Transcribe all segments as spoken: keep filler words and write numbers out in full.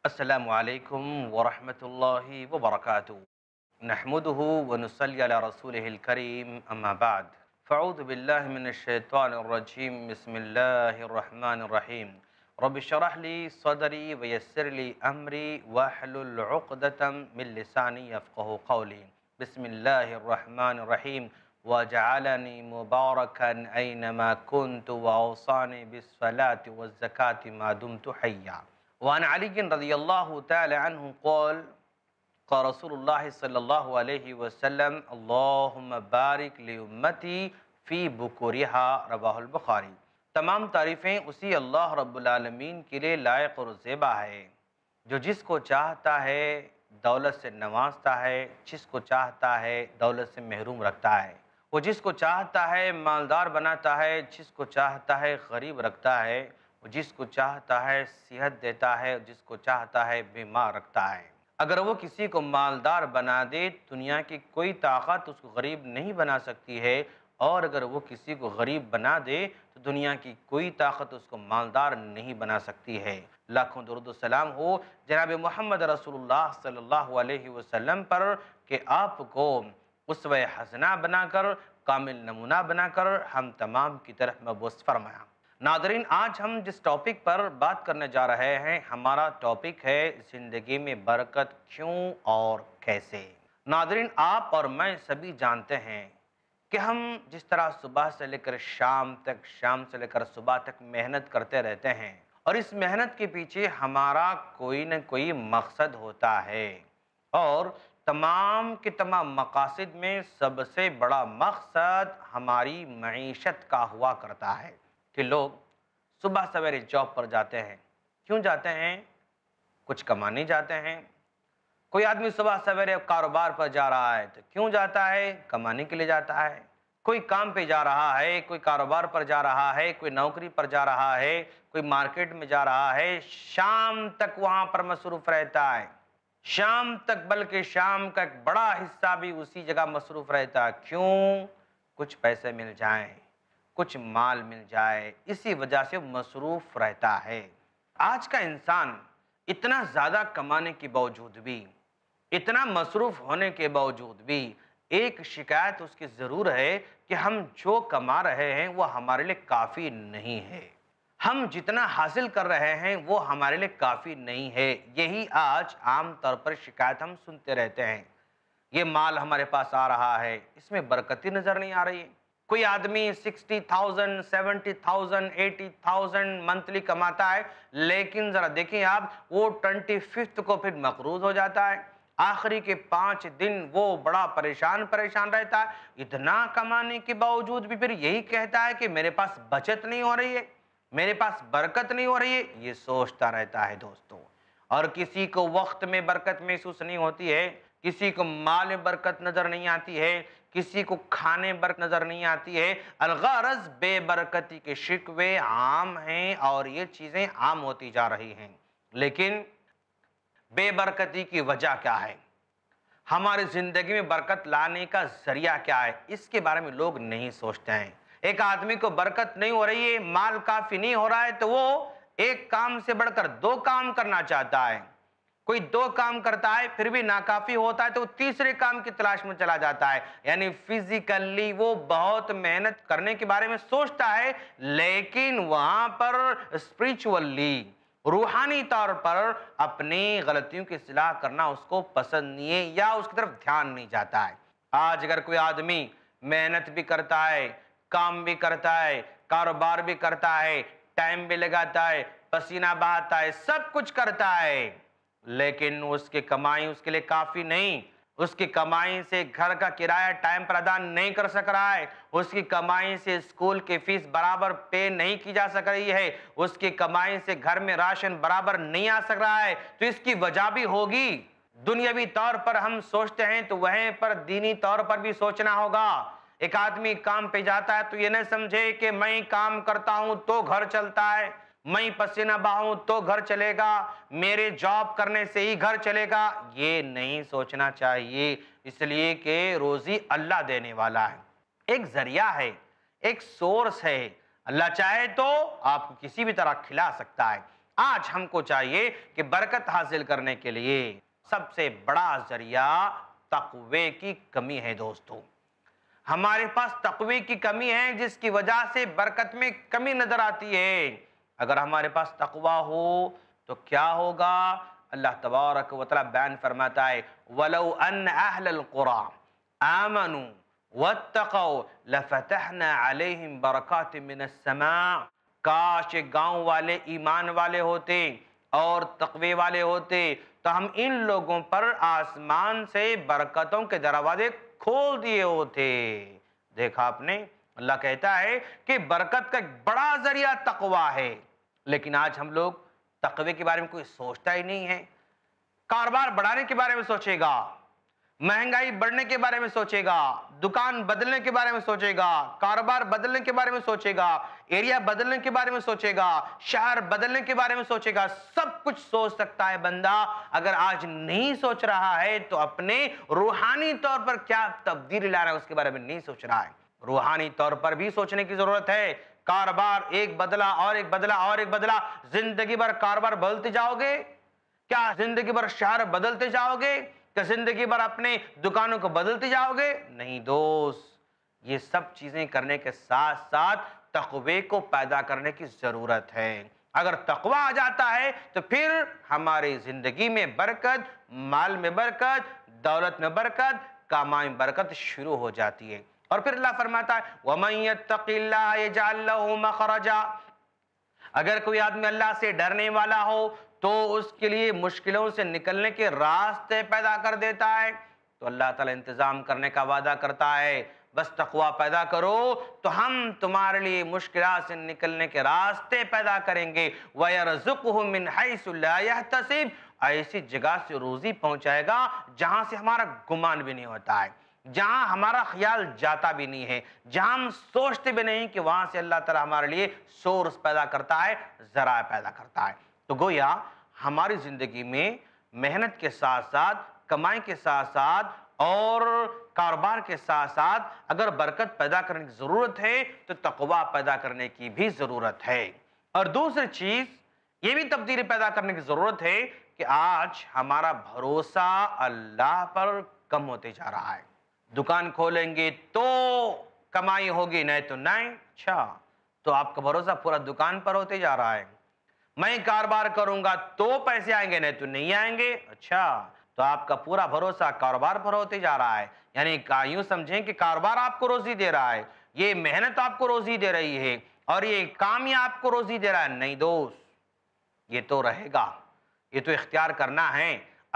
السلام علیکم ورحمۃ اللہ وبرکاتہ نحمده ونصلی علی رسولہ الکریم اما بعد فاعوذ باللہ من الشیطان الرجیم بسم اللہ الرحمن الرحیم رب اشرح لی صدری ویسر لی امری واحلل عقدۃ من لسانی یفقہوا قولی بسم اللہ الرحمن الرحیم وجعلنی مبارکا اینما کنت واوصانی بالصلاة والزکاة ما دمت حیا. وعن علی رضی اللہ تعالی عنہ قال قال رسول اللہ صلی اللہ علیہ وسلم اللہم بارک لامتی فی بکورہا رواہ البخاری. تمام تعریفیں اسی اللہ رب العالمین کے لیے لائق اور زیبا ہے جو جس کو چاہتا ہے دولت سے نوازتا ہے، جس کو چاہتا ہے دولت سے محروم رکھتا ہے، وہ جس کو چاہتا ہے مالدار بناتا ہے، جس کو چاہتا ہے غریب رکھتا ہے، وہ جس کو چاہتا ہے صحت دیتا ہے، جس کو چاہتا ہے بیمار رکھتا ہے. اگر وہ کسی کو مالدار بنا دے دنیا کی کوئی طاقت اس کو غریب نہیں بنا سکتی ہے، اور اگر وہ کسی کو غریب بنا دے تو دنیا کی کوئی طاقت اس کو مالدار نہیں بنا سکتی ہے. لاکھوں درود و سلام ہو جناب محمد رسول اللہ صلی اللہ علیہ وسلم پر کہ آپ کو اسوہ حسنہ بنا کر، کامل نمونہ بنا کر ہم تمام کی طرف مبعوث فرمایا. ناظرین، آج ہم جس ٹاپک پر بات کرنے جا رہے ہیں ہمارا ٹاپک ہے زندگی میں برکت کیوں اور کیسے. ناظرین، آپ اور میں سبھی جانتے ہیں کہ ہم جس طرح صبح سے لے کر شام تک، شام سے لے کر صبح تک محنت کرتے رہتے ہیں، اور اس محنت کے پیچھے ہمارا کوئی نہ کوئی مقصد ہوتا ہے، اور تمام کے تمام مقاصد میں سب سے بڑا مقصد ہماری معیشت کا ہوا کرتا ہے کہ لوگ صبح سویرے جاب پر جاتے ہیں. کیوں جاتے ہیں؟ کچھ کمانے جاتے ہیں. کوئی آدمی صبح سویرے کاروبار پر جا رہا ہے تو کیوں جاتا ہے؟ کمانے کے لیے جاتا ہے. کوئی کام پہ جا رہا ہے، کوئی کاروبار پر جا رہا ہے، کوئی نوکری پر جا رہا ہے، کوئی مارکیٹ میں جا رہا ہے، شام تک وہاں پر مصروف رہتا ہے. شام تک، بلکہ شام کا ایک بڑا حصہ بھی اسی جگہ مصروف رہتا ہے. کیوں؟ کچھ پیسے مل جائیں، کچھ مال مل جائے، اسی وجہ سے مصروف رہتا ہے. آج کا انسان اتنا زیادہ کمانے کے باوجود بھی، اتنا مصروف ہونے کے باوجود بھی ایک شکایت اس کی ضرور ہے کہ ہم جو کما رہے ہیں وہ ہمارے لیے کافی نہیں ہے. ہم جتنا حاصل کر رہے ہیں وہ ہمارے لیے کافی نہیں ہے. یہی آج عام طور پر شکایت ہم سنتے رہتے ہیں. یہ مال ہمارے پاس آ رہا ہے، اس میں برکتی نظر نہیں آ رہی ہے. کوئی آدمی sixty thousand, seventy thousand, eighty thousand monthly کماتا ہے، لیکن ذرا دیکھیں آپ، وہ ٹوینٹی ففتھ کو پھر مقروض ہو جاتا ہے. آخری کے پانچ دن وہ بڑا پریشان پریشان رہتا ہے. اتنا کمانے کے باوجود بھی پھر یہی کہتا ہے کہ میرے پاس بچت نہیں ہو رہی ہے، میرے پاس برکت نہیں ہو رہی ہے. یہ سوچتا رہتا ہے دوستوں. اور کسی کو وقت میں برکت محسوس نہیں ہوتی ہے، کسی کو مال میں برکت نظر نہیں آتی ہے، کسی کو کھانے برکت نظر نہیں آتی ہے. الغرض بے برکتی کے شکوے عام ہیں اور یہ چیزیں عام ہوتی جا رہی ہیں. لیکن بے برکتی کی وجہ کیا ہے؟ ہماری زندگی میں برکت لانے کا ذریعہ کیا ہے؟ اس کے بارے میں لوگ نہیں سوچتے ہیں. ایک آدمی کو برکت نہیں ہو رہی ہے، مال کافی نہیں ہو رہا ہے، تو وہ ایک کام سے بڑھ کر دو کام کرنا چاہتا ہے. کوئی دو کام کرتا ہے پھر بھی ناکافی ہوتا ہے تو وہ تیسرے کام کی تلاش میں چلا جاتا ہے. یعنی فزیکلی وہ بہت محنت کرنے کے بارے میں سوچتا ہے، لیکن وہاں پر اسپریچولی، روحانی طور پر اپنی غلطیوں کی اصلاح کرنا اس کو پسند نہیں ہے، یا اس کی طرف دھیان نہیں جاتا ہے. آج اگر کوئی آدمی محنت بھی کرتا ہے، کام بھی کرتا ہے، کاروبار بھی کرتا ہے، ٹائم بھی لگاتا ہے، پسینہ بہاتا ہے، سب کچھ کرتا ہے، لیکن اس کی کمائی اس کے لیے کافی نہیں. اس کی کمائی سے گھر کا کرایہ ٹائم پر ادا نہیں کر سک رہا ہے، اس کی کمائی سے اسکول کی فیس برابر پے نہیں کی جا سک رہی ہے، اس کی کمائی سے گھر میں راشن برابر نہیں آ سک رہا ہے. تو اس کی وجہ بھی ہوگی. دنیاوی طور پر ہم سوچتے ہیں تو وہیں پر دینی طور پر بھی سوچنا ہوگا. ایک آدمی کام پہ جاتا ہے تو یہ نہ سمجھے کہ میں کام کرتا ہوں تو گھر چلتا ہے، میں پسینہ بہاؤں تو گھر چلے گا، میرے جاب کرنے سے ہی گھر چلے گا. یہ نہیں سوچنا چاہیے، اس لیے کہ روزی اللہ دینے والا ہے، ایک ذریعہ ہے، ایک سورس ہے. اللہ چاہے تو آپ کو کسی بھی طرح کھلا سکتا ہے. آج ہم کو چاہیے کہ برکت حاصل کرنے کے لیے سب سے بڑا ذریعہ تقوی کی کمی ہے دوستو۔ ہمارے پاس تقوی کی کمی ہے جس کی وجہ سے برکت میں کمی نظر آتی ہے۔ اگر ہمارے پاس تقوی ہو تو کیا ہوگا؟ اللہ تبارک و تعالی بیان فرماتا ہے وَلَوْ أَنَّ أَهْلَ الْقُرَىٰ آمَنُوا وَاتَّقَوْا لَفَتَحْنَا عَلَيْهِمْ بَرَكَاتٍ مِّنَ السَّمَاءِ۔ کاش ایک گاؤں والے ایمان والے ہوتے اور تقوی والے ہوتے تو ہم ان لوگوں پر آسمان سے برکتوں کے دروازے کھول دیے ہوتے۔ دیکھا آپ نے، اللہ کہتا ہے کہ برکت کا ایک بڑا ذریعہ تقوی ہے، لیکن آج ہم لوگ تقوی کے بارے میں کوئی سوچتا ہی نہیں ہے۔ کاروبار بڑھانے کے بارے میں سوچے گا، مہنگائی بڑھنے کے بارے میں سوچے گا، دکان بدلنے کے بارے میں سوچے گا، کاروبار بدلنے کے بارے میں سوچے گا، ایریا بدلنے کے بارے میں سوچے گا، شہر بدلنے کے بارے میں سوچے گا۔ سب کچھ سوچ سکتا ہے بندہ، اگر آج نہیں سوچ رہا ہے تو اپنے روحانی طور پر کیا تبدیلی لا رہا ہے اس کے بارے میں نہیں سوچ رہا ہے۔ روحانی طور پر بھی سوچنے کی ضرورت ہے۔ کاروبار ایک بدلا اور ایک بدلا اور ایک بدلا، زندگی بھر کاروبار بدلتے جاؤ گے؟ کیا زندگی بھر شہر بدلتے جاؤ گے؟ کیا زندگی بھر اپنے دکانوں کو بدلتے جاؤ گے؟ نہیں دوست، یہ سب چیزیں کرنے کے ساتھ ساتھ تقوی کو پیدا کرنے کی ضرورت ہے۔ اگر تقوی آ جاتا ہے تو پھر ہماری زندگی میں برکت، مال میں برکت، دولت میں برکت، کامائی میں برکت شروع ہو جاتی ہے۔ اور پھر اللہ فرماتا ہے وَمَن يَتَّقِ اللَّهَ يَجْعَل لَّهُ مَخْرَجًا۔ اگر کوئی آدمی اللہ سے ڈرنے والا ہو تو اس کے لیے مشکلوں سے نکلنے کے راستے پیدا کر دیتا ہے۔ تو اللہ تعالیٰ انتظام کرنے کا وعدہ کرتا ہے، بس تقوی پیدا کرو تو ہم تمہارے لیے مشکلات سے نکلنے کے راستے پیدا کریں گے۔ وَيَرْزُقْهُ مِنْ حَيْثُ لَا يَحْتَسِبُ۔ ایسی جگہ سے روزی پہنچائے گا جہاں سے ہمارا گمان بھی نہیں ہوتا ہے، جہاں ہمارا خیال جاتا بھی نہیں ہے، جہاں ہم سوچتے بھی نہیں کہ وہاں سے اللہ تعالیٰ ہمارے لیے سورس پیدا کرتا ہے، ذرائع پیدا کرتا ہے۔ تو گویا ہماری زندگی میں محنت کے ساتھ ساتھ، کمائی کے ساتھ ساتھ اور کاروبار کے ساتھ ساتھ اگر برکت پیدا کرنے کی ضرورت ہے تو تقوی پیدا کرنے کی بھی ضرورت ہے۔ اور دوسری چیز یہ بھی تبدیلی پیدا کرنے کی ضرورت ہے کہ آج ہمارا بھروسہ اللہ پر کم ہوتے جا رہا ہے۔ دکان کھولیں گے تو کمائی ہوگی، نہیں تو نہیں۔ اچھا، تو آپ کا بھروسہ پورا دکان پر ہوتے جا رہا ہے۔ میں کاروبار کروں گا تو پیسے آئیں گے، نہیں تو نہیں آئیں گے۔ اچھا، تو آپ کا پورا بھروسہ کاروبار پر ہوتے جا رہا ہے، یعنی یوں سمجھیں کہ کاروبار آپ کو روزی دے رہا ہے، یہ محنت آپ کو روزی دے رہی ہے اور یہ کام ہی آپ کو روزی دے رہا ہے۔ نہیں دوست، یہ تو رہے گا، یہ تو اختیار کرنا ہے۔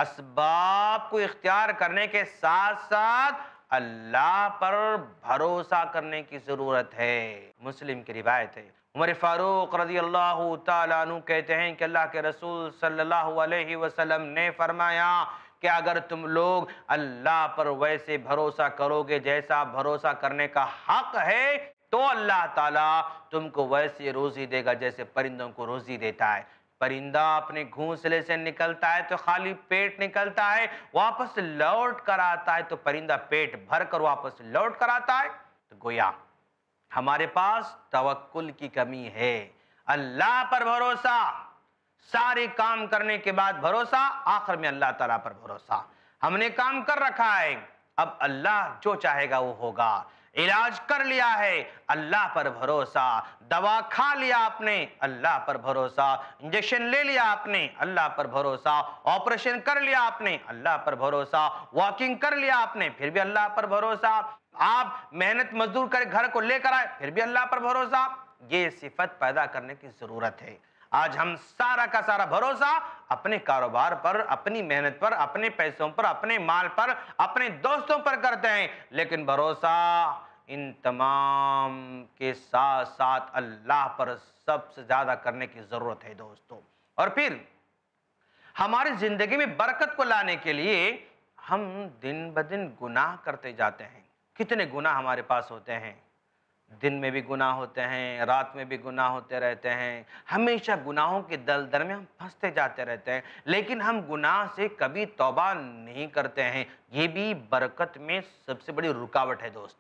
اسباب کو اختیار کرنے کے ساتھ ساتھ اللہ پر بھروسہ کرنے کی ضرورت ہے۔ مسلم کی روایت ہے، عمر فاروق رضی اللہ تعالیٰ عنہ کہتے ہیں کہ اللہ کے رسول صلی اللہ علیہ وسلم نے فرمایا کہ اگر تم لوگ اللہ پر ویسے بھروسہ کرو گے جیسا بھروسہ کرنے کا حق ہے تو اللہ تعالیٰ تم کو ویسے روزی دے گا جیسے پرندوں کو روزی دیتا ہے۔ پرندہ اپنے گھونسلے سے نکلتا ہے تو خالی پیٹ نکلتا ہے، واپس لوٹ کر آتا ہے تو پرندہ پیٹ بھر کر واپس لوٹ کر آتا ہے۔ تو گویا ہمارے پاس توکل کی کمی ہے، اللہ پر بھروسہ، سارے کام کرنے کے بعد بھروسہ، آخر میں اللہ تعالیٰ پر بھروسہ۔ ہم نے کام کر رکھا ہے، اب اللہ جو چاہے گا وہ ہوگا۔ علاج کر لیا ہے، اللہ پر بھروسہ۔ دوا کھا لیا آپ نے، اللہ پر بھروسہ۔ انجیکشن لے لیا آپ نے، اللہ پر بھروسہ۔ آپریشن کر لیا آپ نے، اللہ پر بھروسہ۔ واکنگ کر لیا آپ نے، پھر بھی اللہ پر بھروسہ۔ آپ محنت مزدور کر گھر کو لے کر آئے، پھر بھی اللہ پر بھروسہ۔ یہ صفت پیدا کرنے کی ضرورت ہے۔ آج ہم سارا کا سارا بھروسہ اپنے کاروبار پر، اپنی محنت پر، اپنے پیسوں پر، اپنے مال پر، اپنے دوستوں پر کرتے ہیں، لیکن بھروسہ ان تمام کے ساتھ ساتھ اللہ پر سب سے زیادہ کرنے کی ضرورت ہے دوستو۔ اور پھر ہماری زندگی میں برکت کو لانے کے لیے ہم دن بدن گناہ کرتے جاتے ہیں۔ کتنے گناہ ہمارے پاس ہوتے ہیں، دن میں بھی گناہ ہوتے ہیں، رات میں بھی گناہ ہوتے رہتے ہیں، ہمیشہ گناہوں کے دلدل میں ہم پھنستے جاتے رہتے ہیں، لیکن ہم گناہ سے کبھی توبہ نہیں کرتے ہیں۔ یہ بھی برکت میں سب سے بڑی رکاوٹ ہے دوستو۔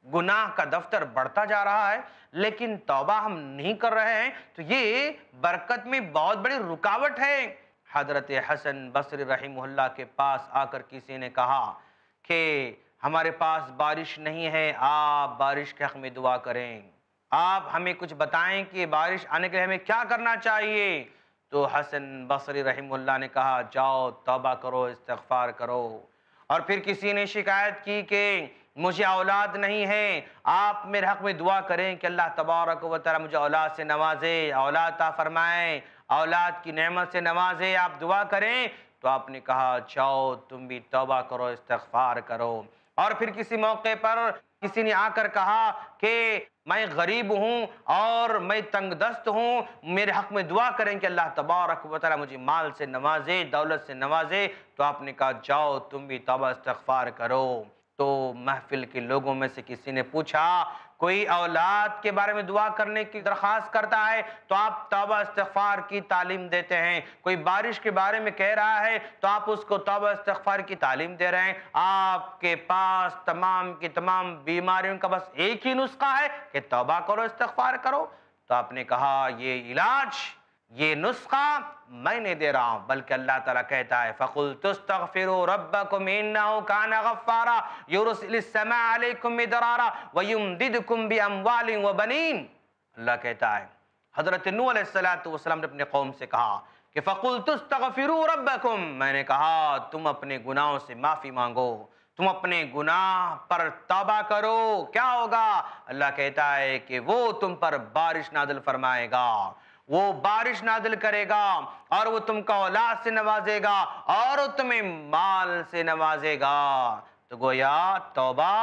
گناہ کا دفتر بڑھتا جا رہا ہے لیکن توبہ ہم نہیں کر رہے ہیں، تو یہ برکت میں بہت بڑی رکاوٹ ہے۔ حضرت حسن بصری رحمہ اللہ کے پاس آ کر کسی نے کہا کہ ہمارے پاس بارش نہیں ہے، آپ بارش کے حق میں دعا کریں، آپ ہمیں کچھ بتائیں کہ بارش آنے کے لیے ہمیں کیا کرنا چاہیے۔ تو حسن بصری رحمہ اللہ نے کہا جاؤ توبہ کرو، استغفار کرو۔ اور پھر کسی نے شکایت کی کہ مجھے اولاد نہیں ہے، آپ میرے حق میں دعا کریں کہ اللہ تبارک و تعالی مجھے اولاد سے نوازے، اولاد عطا فرمائے، اولاد کی نعمت سے نوازے، آپ دعا کریں۔ تو آپ نے کہا جاؤ تم بھی توبہ کرو، استغفار کرو۔ اور پھر کسی موقع پر کسی نے آ کر کہا کہ میں غریب ہوں اور میں تنگ دست ہوں، میرے حق میں دعا کریں کہ اللہ تبارک و تعالی مجھے مال سے نوازے، دولت سے نوازے۔ تو آپ نے کہا جاؤ تم بھی توبہ استغفار کرو۔ تو محفل کے لوگوں میں سے کسی نے پوچھا کوئی اولاد کے بارے میں دعا کرنے کی درخواست کرتا ہے تو آپ توبہ استغفار کی تعلیم دیتے ہیں، کوئی بارش کے بارے میں کہہ رہا ہے تو آپ اس کو توبہ استغفار کی تعلیم دے رہے ہیں۔ آپ کے پاس تمام کی تمام بیماریوں کا بس ایک ہی نسخہ ہے کہ توبہ کرو، استغفار کرو۔ تو آپ نے کہا یہ علاج، یہ نسخہ میں نہیں دے رہا ہوں، بلکہ اللہ تعالیٰ کہتا ہے فَقُلْتُ اسْتَغْفِرُوا رَبَّكُمْ إِنَّهُ كَانَ غَفَّارًا يُرْسِلِ السَّمَاءَ عَلَيْكُمْ مِدْرَارًا وَيُمْدِدْكُمْ بِأَمْوَالٍ وَبَنِينَ۔ اللہ کہتا ہے، حضرت نوح علیہ السلام نے اپنے قوم سے کہا کہ فَقُلْتُ اسْتَغْفِرُوا رَبَّكُمْ، میں نے کہا تم اپنے گناہوں سے معافی مانگو، تم اپنے گناہ پر توبہ کرو، کیا ہوگا؟ اللہ کہتا ہے کہ وہ تم پر بارش نازل فرمائے گا، وہ بارش نازل کرے گا اور وہ تم کو اولاد سے نوازے گا اور وہ تمہیں مال سے نوازے گا۔ تو گویا توبہ،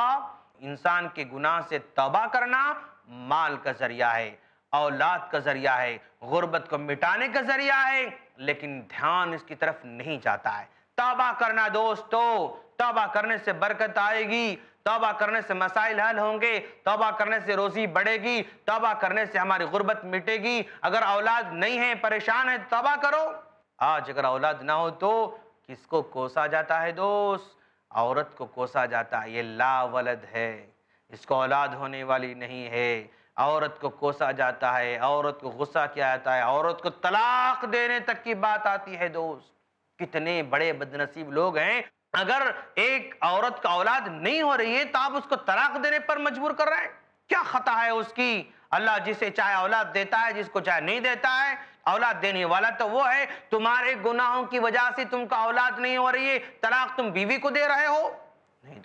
انسان کے گناہ سے توبہ کرنا مال کا ذریعہ ہے، اولاد کا ذریعہ ہے، غربت کو مٹانے کا ذریعہ ہے، لیکن دھیان اس کی طرف نہیں جاتا ہے۔ توبہ کرنا دوستو، توبہ کرنے سے برکت آئے گی، توبہ کرنے سے مسائل حل ہوں گے، توبہ کرنے سے روزی بڑھے گی، توبہ کرنے سے ہماری غربت مٹے گی۔ اگر اولاد نہیں ہے، پریشان ہے، توبہ کرو۔ آج اگر اولاد نہ ہو تو کس کو کوسا جاتا ہے دوست؟ عورت کو کوسا جاتا ہے، یہ لا ولد ہے، اس کو اولاد ہونے والی نہیں ہے۔ عورت کو کوسا جاتا ہے، عورت کو غصہ کیا جاتا ہے، عورت کو طلاق دینے تک کی بات آتی ہے دوست۔ کتنے بڑے بدنصیب لوگ ہیں، اگر ایک عورت کا اولاد نہیں ہو رہی ہے تو آپ اس کو طلاق دینے پر مجبور کر رہے ہیں، کیا خطا ہے اس کی؟ اللہ جسے چاہے اولاد دیتا ہے، جس کو چاہے نہیں دیتا ہے۔ اولاد دینے والا تو وہ ہے، تمہارے گناہوں کی وجہ سے تم کا اولاد نہیں ہو رہی ہے، طلاق تم بیوی کو دے رہے ہو؟ نہیں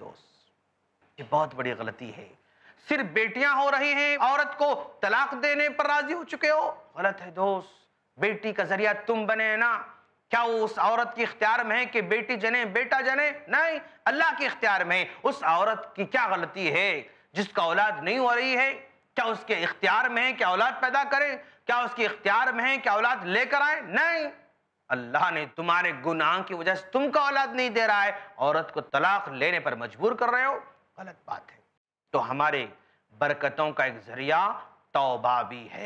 دوست، یہ بہت بڑی غلطی ہے۔ صرف بیٹیاں ہو رہی ہیں، عورت کو طلاق دینے پر راضی ہو چکے ہو، غلط ہے دوست۔ بیٹی کا ذریعہ تم بنے نا، کیا وہ اس عورت کی اختیار میں ہے کہ بیٹی جنے بیٹا جنے؟ نہیں، اللہ کے اختیار میں ہے۔ اس عورت کی کیا غلطی ہے جس کا اولاد نہیں ہو رہی ہے؟ کیا اس کے اختیار میں ہے کہ اولاد پیدا کرے؟ کیا اس کے اختیار میں ہے کہ اولاد لے کر آئے؟ نہیں، اللہ نے تمہارے گناہ کی وجہ سے تم کا اولاد نہیں دے رہا ہے، عورت کو طلاق لینے پر مجبور کر رہے ہو، غلط بات ہے۔ تو ہمارے برکتوں کا ایک ذریعہ توبہ بھی ہے،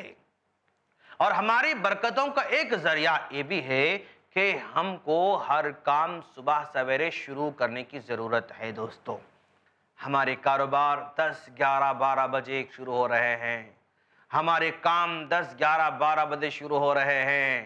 اور ہماری برکتوں کا ایک ذریعہ یہ بھی ہے کہ ہم کو ہر کام صبح سویرے شروع کرنے کی ضرورت ہے دوستو۔ ہمارے کاروبار دس گیارہ بارہ بجے شروع ہو رہے ہیں، ہمارے کام دس گیارہ بارہ بجے شروع ہو رہے ہیں،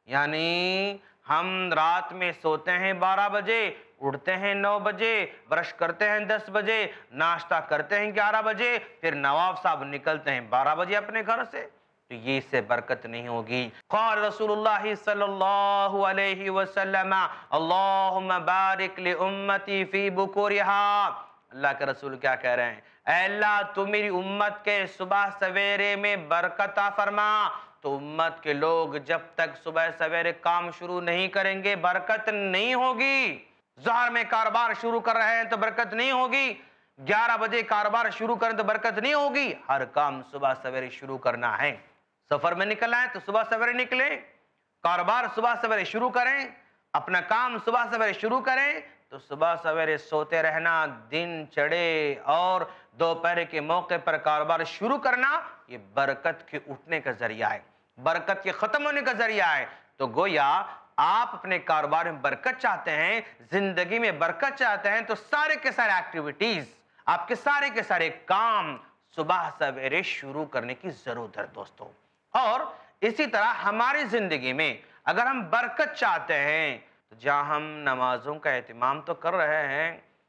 یعنی ہم رات میں سوتے ہیں بارہ بجے، اٹھتے ہیں نو بجے، برش کرتے ہیں دس بجے، ناشتہ کرتے ہیں گیارہ بجے، پھر نواب صاحب نکلتے ہیں بارہ بجے اپنے گھر سے، تو یہ اس سے برکت نہیں ہوگی۔ قال رسول اللہ صلی اللہ علیہ وسلم اللہم بارک لامتی فی بکورہا، اللہ کے رسول کیا کہہ رہے ہیں؟ اے اللہ تو میری امت کے صبح سویرے میں برکت عطا فرما۔ تو امت کے لوگ جب تک صبح سویرے کام شروع نہیں کریں گے برکت نہیں ہوگی۔ ظہر میں کاروبار شروع کر رہے ہیں تو برکت نہیں ہوگی، گیارہ بجے کاروبار شروع کریں تو برکت نہیں ہوگی۔ ہر کام صبح سویرے شروع کرنا ہے۔ سفر میں نکلنا ہے تو صبح سویرے نکلیں، کاروبار صبح سویرے شروع کریں، اپنا کام صبح سویرے شروع کریں۔ تو صبح سویرے سوتے رہنا، دن چڑھے اور دوپہر کے موقع پر کاروبار شروع کرنا، یہ برکت کے اٹھنے کا ذریعہ ہے، برکت کے ختم ہونے کا ذریعہ ہے۔ تو گویا آپ اپنے کاروبار میں برکت چاہتے ہیں، زندگی میں برکت چاہتے ہیں، تو سارے کے سارے ایکٹیویٹیز آپ کے سارے کے سارے کام صبح سویرے شروع کرنے کی ضرورت ہے دوستوں۔ اور اسی طرح ہماری زندگی میں اگر ہم برکت چاہتے ہیں تو جہاں ہم نمازوں کا اہتمام تو کر رہے ہیں،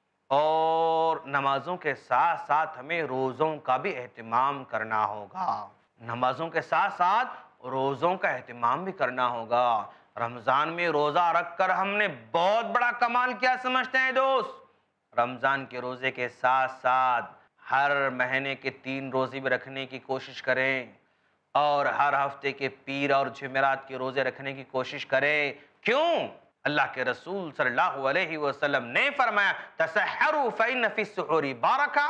اور نمازوں کے ساتھ ساتھ ہمیں روزوں کا بھی اہتمام کرنا ہوگا۔ نمازوں کے ساتھ ساتھ روزوں کا اہتمام بھی کرنا ہوگا۔ رمضان میں روزہ رکھ کر ہم نے بہت بڑا کمال کیا سمجھتے ہیں دوست؟ رمضان کے روزے کے ساتھ ساتھ ہر مہینے کے تین روزے بھی رکھنے کی کوشش کریں، اور ہر ہفتے کے پیر اور جمعرات کے روزے رکھنے کی کوشش کریں۔ کیوں؟ اللہ کے رسول صلی اللہ علیہ وسلم نے فرمایا تسحروا فإن فی السحور برکہ،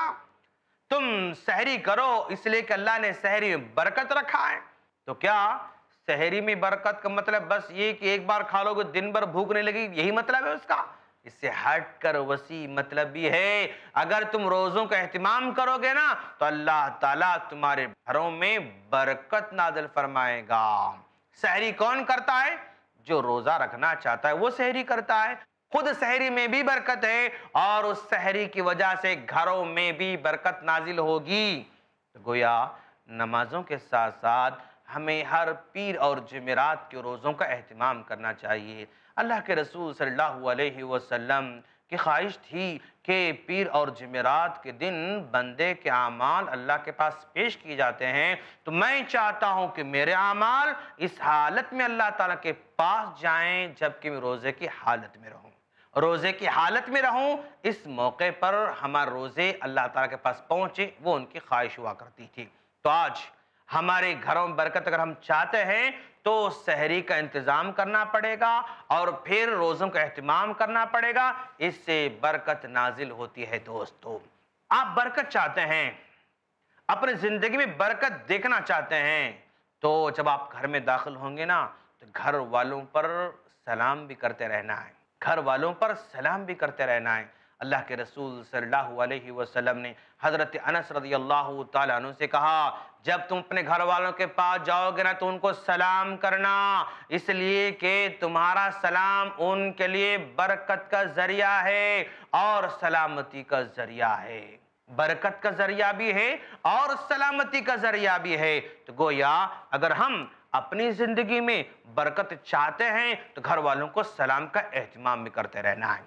تم سحری کرو اس لیے کہ اللہ نے سحری میں برکت رکھا ہے۔ تو کیا سحری میں برکت کا مطلب بس یہ کہ ایک بار کھا لو گے دن بھر بھوک نہیں لگی، یہی مطلب ہے اس کا؟ اس سے ہٹ کر وسیع مطلب بھی ہے، اگر تم روزوں کا اہتمام کرو گے نا تو اللہ تعالیٰ تمہارے گھروں میں برکت نازل فرمائے گا۔ سحری کون کرتا ہے؟ جو روزہ رکھنا چاہتا ہے وہ سحری کرتا ہے۔ خود سحری میں بھی برکت ہے، اور اس سحری کی وجہ سے گھروں میں بھی برکت نازل ہوگی۔ تو گویا نمازوں کے ساتھ ساتھ ہمیں ہر پیر اور جمعرات کے روزوں کا اہتمام کرنا چاہیے۔ اللہ کے رسول صلی اللہ علیہ وسلم کی خواہش تھی کہ پیر اور جمعرات کے دن بندے کے اعمال اللہ کے پاس پیش کیے جاتے ہیں، تو میں چاہتا ہوں کہ میرے اعمال اس حالت میں اللہ تعالیٰ کے پاس جائیں جبکہ میں روزے کی حالت میں رہوں روزے کی حالت میں رہوں اس موقع پر ہمارے روزے اللہ تعالیٰ کے پاس پہنچے، وہ ان کی خواہش ہوا کرتی تھی۔ تو آج ہمارے گھروں میں برکت اگر ہم چاہتے ہیں تو سحری کا انتظام کرنا پڑے گا، اور پھر روزوں کا اہتمام کرنا پڑے گا، اس سے برکت نازل ہوتی ہے دوستو۔ آپ برکت چاہتے ہیں، اپنی زندگی میں برکت دیکھنا چاہتے ہیں، تو جب آپ گھر میں داخل ہوں گے نا تو گھر والوں پر سلام بھی کرتے رہنا ہے، گھر والوں پر سلام بھی کرتے رہنا ہے۔ اللہ کے رسول صلی اللہ علیہ وسلم نے حضرت انس رضی اللہ تعالیٰ عنہ سے کہا جب تم اپنے گھر والوں کے پاس جاؤ گے نا تو ان کو سلام کرنا، اس لیے کہ تمہارا سلام ان کے لیے برکت کا ذریعہ ہے اور سلامتی کا ذریعہ ہے۔ برکت کا ذریعہ بھی ہے اور سلامتی کا ذریعہ بھی ہے۔ تو گویا اگر ہم اپنی زندگی میں برکت چاہتے ہیں تو گھر والوں کو سلام کا اہتمام بھی کرتے رہنا ہے،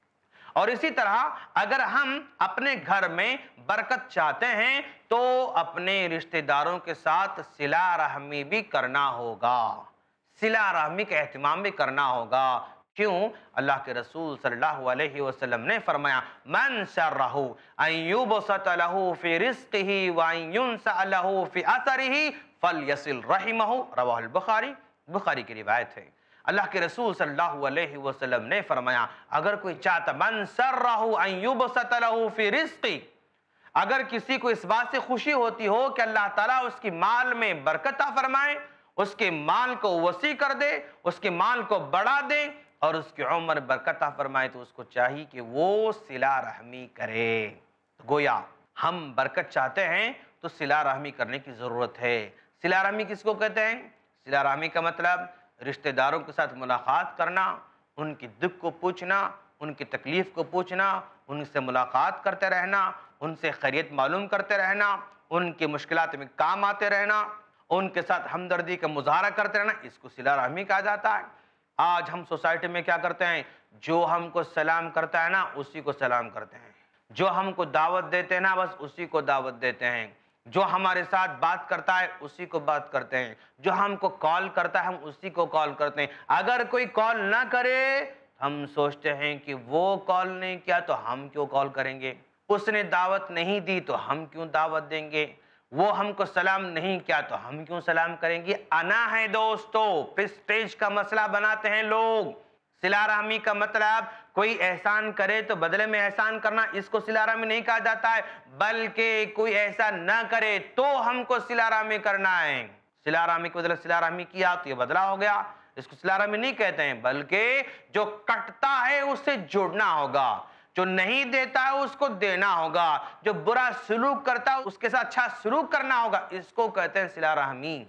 اور اسی طرح اگر ہم اپنے گھر میں برکت چاہتے ہیں تو اپنے رشتہ داروں کے ساتھ صلہ رحمی بھی کرنا ہوگا، صلہ رحمی کا اہتمام بھی کرنا ہوگا۔ کیوں؟ اللہ کے رسول صلی اللہ علیہ وسلم نے فرمایا من سرہ ان یبسط لہ فی رزقہ وان ینسأ لہ فی اثرہ فلیصل رحمہ، رواہ البخاری، بخاری کی روایت ہے۔ اللہ کے رسول صلی اللہ علیہ وسلم نے فرمایا اگر کوئی چاہتا من سرہ ان یبسط لہ فی رزقہ، اگر کسی کو اس بات سے خوشی ہوتی ہو کہ اللہ تعالیٰ اس کی مال میں برکت عطا فرمائے، اس کے مال کو وسیع کر دے، اس کے مال کو بڑھا دے اور اس کی عمر برکت عطا فرمائے، تو اس کو چاہیے کہ وہ صلہ رحمی کرے۔ گویا ہم برکت چاہتے ہیں تو صلہ رحمی کرنے کی ضرورت ہے۔ صلہ رحمی کس کو کہتے ہیں؟ صلہ رحمی کا مطلب رشتہ داروں کے ساتھ ملاقات کرنا، ان کی دکھ کو پوچھنا، ان کی تکلیف کو پوچھنا، ان سے ملاقات کرتے رہنا، ان سے خیریت معلوم کرتے رہنا، ان کی مشکلات میں کام آتے رہنا، ان کے ساتھ ہمدردی کا مظاہرہ کرتے رہنا، اس کو صلہ رحمی کہا جاتا ہے۔ آج ہم سوسائٹی میں کیا کرتے ہیں؟ جو ہم کو سلام کرتا ہے نا اسی کو سلام کرتے ہیں، جو ہم کو دعوت دیتے ہیں نا بس اسی کو دعوت دیتے ہیں، جو ہمارے ساتھ بات کرتا ہے اسی کو بات کرتے ہیں، جو ہم کو کال کرتا ہے ہم اسی کو کال کرتے ہیں۔ اگر کوئی کال نہ کرے ہم سوچتے ہیں کہ وہ کال نہیں کیا تو ہم کیوں کال کریں گے، اس نے دعوت نہیں دی تو ہم کیوں دعوت دیں گے، وہ ہم کو سلام نہیں کیا تو ہم کیوں سلام کریں گے۔ انا ہے دوستو، پریسٹیج کا مسئلہ بناتے ہیں لوگ۔ صلہ رحمی کا مطلب کوئی احسان کرے تو بدلے میں احسان کرنا، اس کو صلہ رحمی نہیں کہا جاتا ہے، بلکہ کوئی احسان نہ کرے تو ہم کو صلہ رحمی کرنا ہے۔ صلہ رحمی کے بدلے صلہ رحمی کیا تو یہ بدلہ ہو گیا، اس کو صلہ رحمی نہیں کہتے ہیں، بلکہ جو کٹتا ہے اس سے جڑنا ہوگا، جو نہیں دیتا ہے اس کو دینا ہوگا، جو برا سلوک کرتا ہے اس کے ساتھ اچھا سلوک کرنا ہوگا، اس کو کہتے ہیں صلہ رحمی،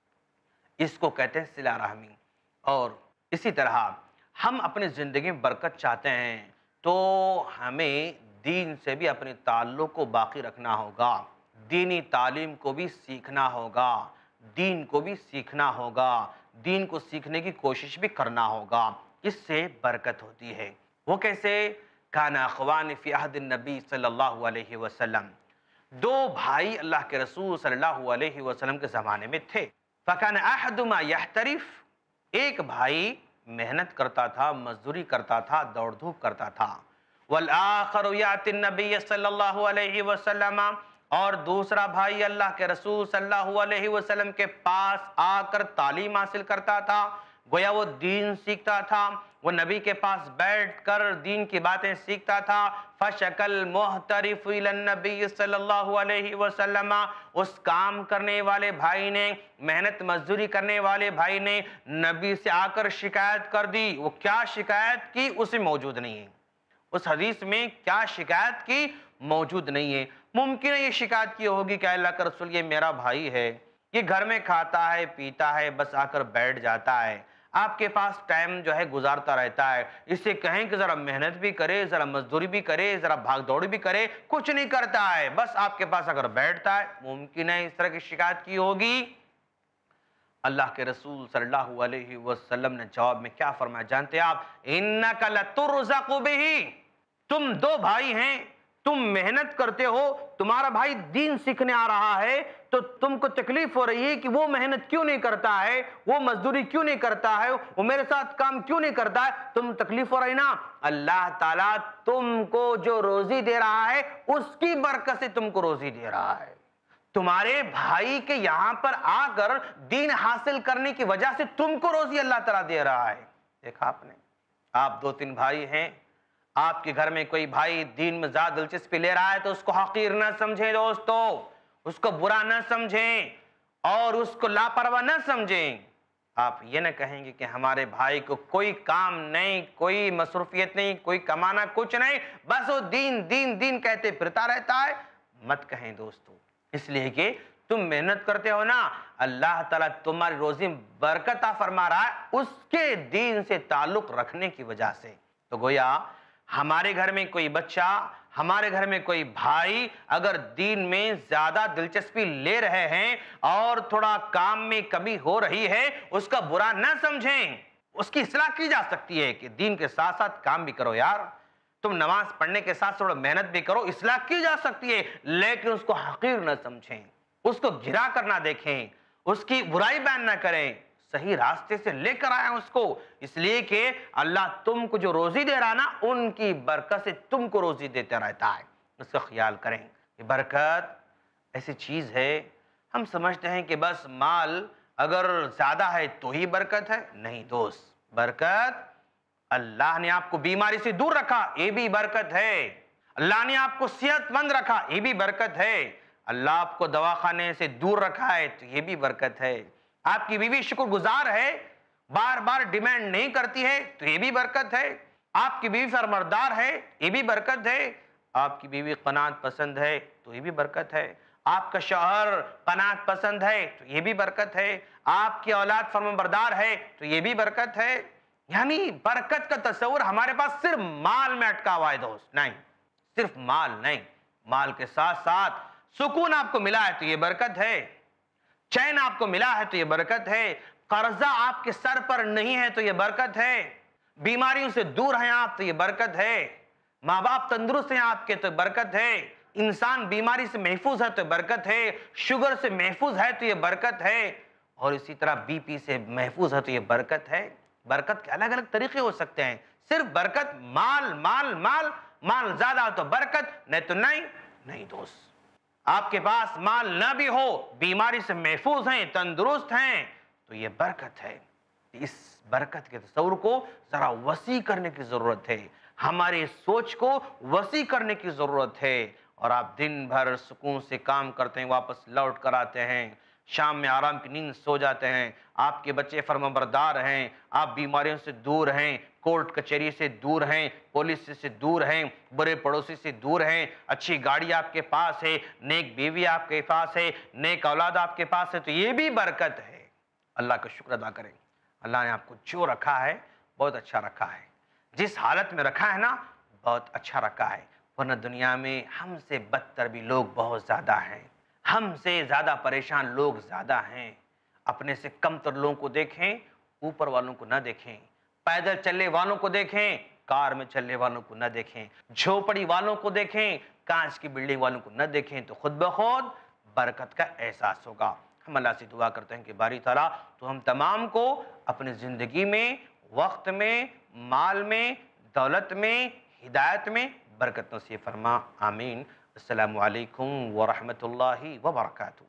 اس کو کہتے ہیں صلہ رحمی۔ اور اسی طرح ہم اپنی زندگی میں برکت چاہتے ہیں تو ہمیں دین سے بھی اپنے تعلق کو باقی رکھنا ہوگا، دینی تعلیم کو بھی سیکھنا ہوگا، دین کو بھی سیکھنا ہوگا، دین کو سیکھنے کی کوشش بھی کرنا ہوگا۔ اس سے برکت ہوتی ہے۔ وہ کیسے؟ کان اخوان فی عہد النبی صلی اللہ علیہ وسلم، دو بھائی اللہ کے رسول صلی اللہ علیہ وسلم کے زمانے میں تھے۔ فکان احدہما یحترف، ایک بھائی محنت کرتا تھا، مزدوری کرتا تھا، دوڑ دھوپ کرتا تھا۔ والآخر یأتی النبی صلی اللہ علیہ وسلم، اور دوسرا بھائی اللہ کے رسول صلی اللہ علیہ وسلم کے پاس آ کر تعلیم حاصل کرتا تھا، گویا وہ دین سیکھتا تھا، وہ نبی کے پاس بیٹھ کر دین کی باتیں سیکھتا تھا۔ فشکل محترف الی النبی صلی اللہ علیہ وسلم، اس کام کرنے والے بھائی نے، محنت مزدوری کرنے والے بھائی نے نبی سے آ کر شکایت کر دی۔ وہ کیا شکایت کی؟ اسے موجود نہیں ہے، اس حدیث میں کیا شکایت کی؟ موجود نہیں ہے۔ ممکن ہے یہ شکایت کی ہوگی کہ اللہ کا رسول یہ میرا بھائی ہے، یہ گھر میں کھاتا ہے پیتا ہے، بس آ کر بیٹھ جاتا ہے، آپ کے پاس ٹائم جو ہے گزارتا رہتا ہے، اس سے کہیں کہ ذرا محنت بھی کرے، ذرا مزدوری بھی کرے، ذرا بھاگ دوڑ بھی کرے، کچھ نہیں کرتا ہے، بس آپ کے پاس اگر بیٹھتا ہے۔ ممکن ہے اس طرح کی شکایت کی ہوگی۔ اللہ کے رسول صلی اللہ علیہ وسلم نے جواب میں کیا فرمایا جانتے ہیں آپ؟ اِنَّكَ لَتُرْزَقُ بِهِ، تم دو بھائی ہیں، تم محنت کرتے ہو، تمہارا بھائی دین سیکھنے آ رہا ہے تو تم کو تکلیف ہو رہی ہے کہ وہ محنت کیوں نہیں کرتا ہے، وہ مزدوری کیوں نہیں کرتا ہے، وہ میرے ساتھ کام کیوں نہیں کرتا ہے، تم تکلیف ہو رہی نا؟ اللہ تعالیٰ تم کو جو روزی دے رہا ہے اس کی برکت سے تم کو روزی دے رہا ہے۔ تمہارے بھائی کے یہاں پر آ کر دین حاصل کرنے کی وجہ سے تم کو روزی اللہ تعالیٰ دے رہا ہے۔ دیکھا آپ نے، آپ دو تین بھائی ہیں، آپ کے گھر میں کوئی بھائی دین میں زیادہ دلچسپی لے رہا ہے تو اس کو حقیر نہ سمجھیں دوستو، اس کو برا نہ سمجھیں اور اس کو لاپرواہ نہ سمجھیں۔ آپ یہ نہ کہیں گے کہ ہمارے بھائی کو کوئی کام نہیں، کوئی مصروفیت نہیں، کوئی کمانا کچھ نہیں، بس وہ دین دین دین کہتے پھرتا رہتا ہے۔ مت کہیں دوستو، اس لیے کہ تم محنت کرتے ہو نا، اللہ تعالیٰ تمہاری روزی برکت عطا فرما رہا ہے اس کے دین سے تعلق رکھنے کی وجہ سے۔ تو گویا ہمارے گھر میں کوئی بچہ، ہمارے گھر میں کوئی بھائی اگر دین میں زیادہ دلچسپی لے رہے ہیں اور تھوڑا کام میں کمی ہو رہی ہے، اس کا برا نہ سمجھیں، اس کی اصلاح کی جا سکتی ہے کہ دین کے ساتھ ساتھ کام بھی کرو یار، تم نماز پڑھنے کے ساتھ تھوڑا محنت بھی کرو، اصلاح کی جا سکتی ہے، لیکن اس کو حقیر نہ سمجھیں، اس کو گرا کر نہ دیکھیں، اس کی برائی بیان نہ کریں، صحیح راستے سے لے کر آئیں اس کو، اس لیے کہ اللہ تم کو جو روزی دے رہا نا ان کی برکت سے تم کو روزی دیتا رہتا ہے۔ اس کا خیال کریں۔ یہ برکت ایسی چیز ہے، ہم سمجھتے ہیں کہ بس مال اگر زیادہ ہے تو ہی برکت ہے، نہیں دوست، برکت اللہ نے آپ کو بیماری سے دور رکھا، یہ بھی برکت ہے۔ اللہ نے آپ کو صحت مند رکھا، یہ بھی برکت ہے۔ اللہ آپ کو دواخانے سے دور رکھا ہے تو یہ بھی برکت ہے۔ آپ کی بیوی شکر گزار ہے، بار بار ڈیمانڈ نہیں کرتی ہے تو یہ بھی برکت ہے۔ آپ کی بیوی فرمانبردار ہے، یہ بھی برکت ہے۔ آپ کی بیوی قناعت پسند ہے تو یہ بھی برکت ہے۔ آپ کا شوہر قناعت پسند ہے تو یہ بھی برکت ہے۔ آپ کی اولاد فرمانبردار ہے تو یہ بھی برکت ہے۔ یعنی برکت کا تصور ہمارے پاس صرف مال میں اٹکا ہوا ہے دوست، نہیں، صرف مال نہیں، مال کے ساتھ ساتھ سکون آپ کو ملا ہے تو یہ برکت ہے، چین آپ کو ملا ہے تو یہ برکت ہے، قرضہ آپ کے سر پر نہیں ہے تو یہ برکت ہے، بیماریوں سے دور ہیں آپ تو یہ برکت ہے، ماں باپ تندرست ہیں آپ کے تو برکت ہے، انسان بیماری سے محفوظ ہے تو برکت ہے، شوگر سے محفوظ ہے تو یہ برکت ہے، اور اسی طرح بی پی سے محفوظ ہے تو یہ برکت ہے۔ برکت کے الگ الگ طریقے ہو سکتے ہیں، صرف برکت مال مال مال مال زیادہ ہو تو برکت، نہیں تو نہیں نہیں دوست۔ آپ کے پاس مال نہ بھی ہو، بیماری سے محفوظ ہیں، تندرست ہیں تو یہ برکت ہے۔ اس برکت کے تصور کو ذرا وسیع کرنے کی ضرورت ہے، ہماری سوچ کو وسیع کرنے کی ضرورت ہے، اور آپ دن بھر سکون سے کام کرتے ہیں، واپس لوٹ کر آتے ہیں، شام میں آرام کی نیند سو جاتے ہیں، آپ کے بچے فرمانبردار ہیں، آپ بیماریوں سے دور ہیں، کورٹ کچہری سے دور ہیں، پولیس سے دور ہیں، برے پڑوسی سے دور ہیں، اچھی گاڑی آپ کے پاس ہے، نیک بیوی آپ کے پاس ہے، نیک اولاد آپ کے پاس ہے تو یہ بھی برکت ہے۔ اللہ کا شکر ادا کریں، اللہ نے آپ کو جو رکھا ہے بہت اچھا رکھا ہے، جس حالت میں رکھا ہے نا بہت اچھا رکھا ہے، ورنہ دنیا میں ہم سے بدتر بھی لوگ بہت زیادہ ہیں، ہم سے زیادہ پریشان لوگ زیادہ ہیں۔ اپنے سے کم تر لوگوں کو دیکھیں، اوپر والوں کو نہ دیکھیں، پیدل چلنے والوں کو دیکھیں، کار میں چلنے والوں کو نہ دیکھیں، جھوپڑی والوں کو دیکھیں، کانچ کی بلڈنگ والوں کو نہ دیکھیں، تو خود بخود برکت کا احساس ہوگا۔ ہم اللہ سے دعا کرتے ہیں کہ باری تعالیٰ تو ہم تمام کو اپنی زندگی میں، وقت میں، مال میں، دولت میں، ہدایت میں برکت نصیب فرما، آمین۔ السلام علیکم ورحمۃ اللہ وبرکاتہ۔